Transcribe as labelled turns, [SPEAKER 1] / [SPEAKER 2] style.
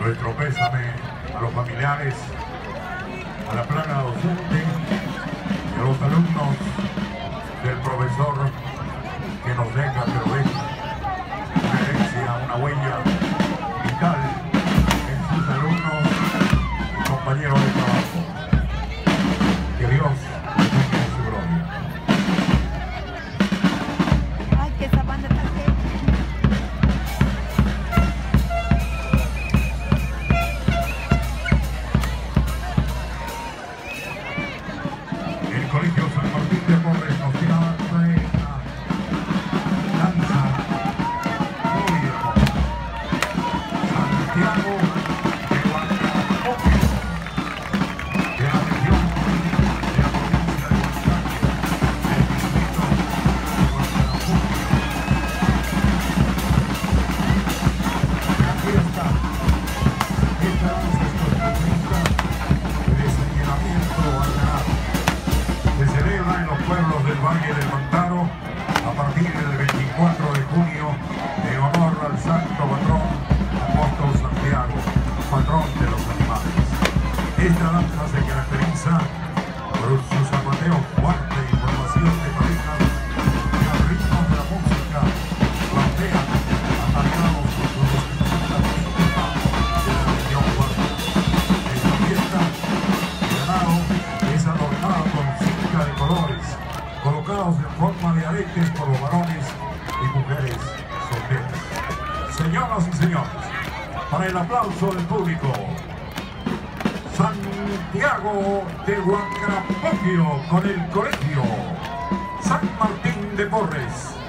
[SPEAKER 1] Nuestro pésame a los familiares, a la plana docente y a los alumnos del profesor que nos deja, pero deja una herencia, una huella vital en sus alumnos y compañeros de trabajo. Que Dios les tenga en su gloria.
[SPEAKER 2] Ay, que esa banda está seca.
[SPEAKER 1] El Colegio San Martín de Porres nos trae la danza público Santiago de Guanacaste, de la región de la provincia de Guanacaste, del distrito de Guanacaste. La fiesta, esta danza es costumbrista de señalamiento al ganado. Se celebra en los pueblos del Valle del Mantaro a partir del 24 de junio en honor al santo patrón Apóstol Santiago, patrón de los animales. Esta danza se caracteriza por su zapateo fuerte y formación de parejas que al ritmo de la música plantean atacados con sus vestimentas típicas de la región guarda. Esta fiesta, el ganado es adornado con cinta de colores, colocados en forma de aretes por los varones y mujeres solteras. Señoras y señores, para el aplauso del público, Santiago de Guanacaste con el Colegio San Martín de Porres.